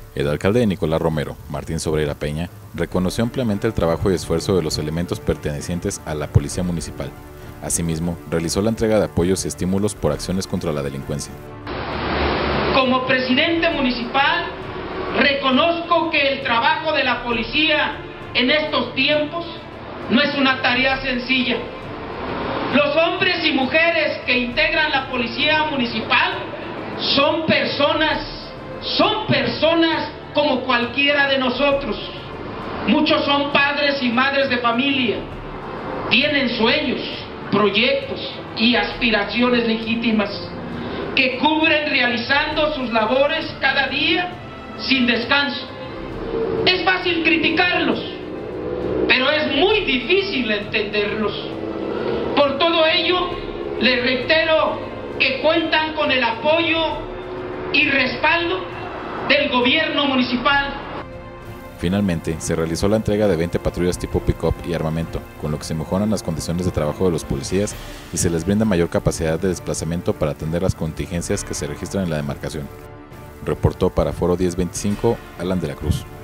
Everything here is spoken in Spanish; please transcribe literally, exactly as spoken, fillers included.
El alcalde de Nicolás Romero, Martín Sobreira Peña, reconoció ampliamente el trabajo y esfuerzo de los elementos pertenecientes a la Policía Municipal. Asimismo, realizó la entrega de apoyos y estímulos por acciones contra la delincuencia. Como presidente municipal, reconozco que el trabajo de la policía en estos tiempos no es una tarea sencilla. Los hombres y mujeres que integran la policía municipal son personas, son personas como cualquiera de nosotros. Muchos son padres y madres de familia, tienen sueños, proyectos y aspiraciones legítimas que cubren realizando sus labores cada día sin descanso. Es fácil criticarlos, pero es muy difícil entenderlos. Por todo ello, les reitero que cuentan con el apoyo y respaldo del gobierno municipal. Finalmente, se realizó la entrega de veinte patrullas tipo pick-up y armamento, con lo que se mejoran las condiciones de trabajo de los policías y se les brinda mayor capacidad de desplazamiento para atender las contingencias que se registran en la demarcación. Reportó para Foro diez veinticinco, Alan de la Cruz.